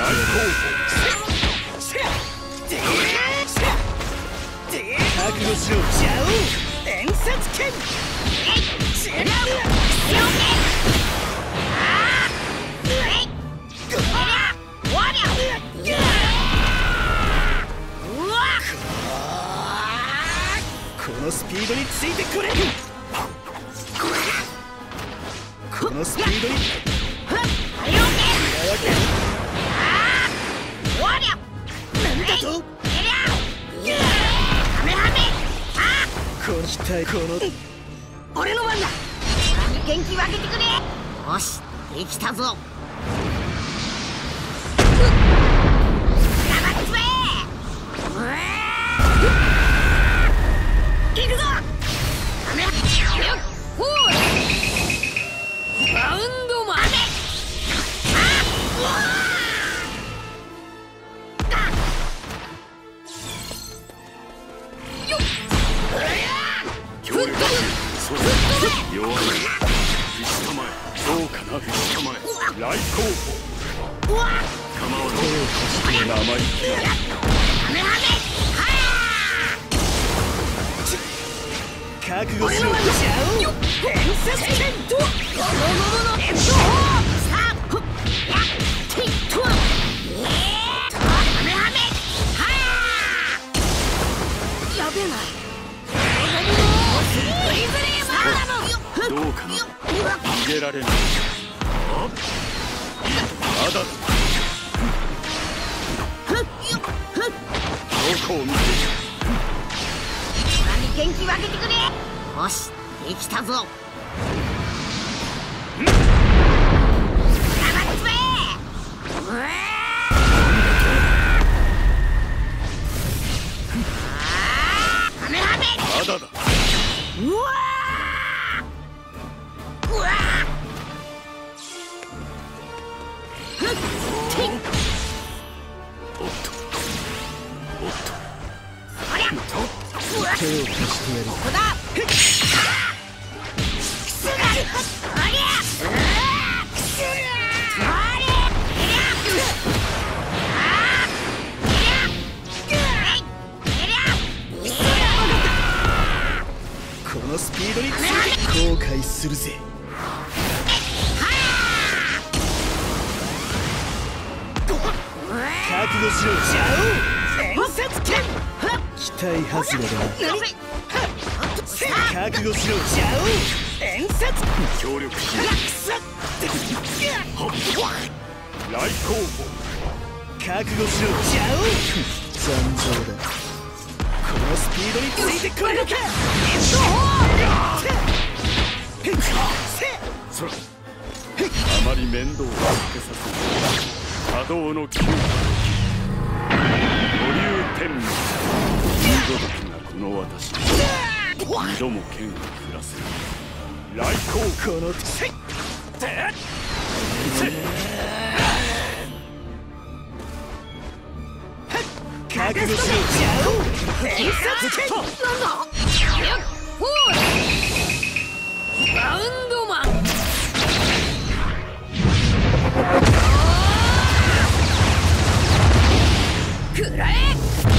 覚悟しろ。演殺剣。このスピードについてくれ。このスピードになんだと。この期待、この俺の番だ。元気分けてくれ。よし、できたぞ。行くぞ。バウンドマン。 弱い。石玉へ。どうかな。石玉へ。来候補。構わぬ。名前。 覚悟しろ。演殺剣。 やべえな。 どうかな。逃げられない。まだだ。どこを見ている。 元気分けてくれ。よし、できたぞ。 まだだ。 うわうわおっとおっと。 手を貸してやる。 ここだ。 このスピードについて後悔するぜ。覚悟しろ。演殺剣。期待外れだな。覚悟しろ。演殺。 協力しよう。来候補。 覚悟しろ。残像だ。このスピードについてくれるか。 そら。あまり面倒をかけさせない。波動の急。五竜天命。見事なこの私。二度も剣を振らせる。来候補。 この覚悟しろ。演殺剣。 なんだ。バウンドマン。くらえ。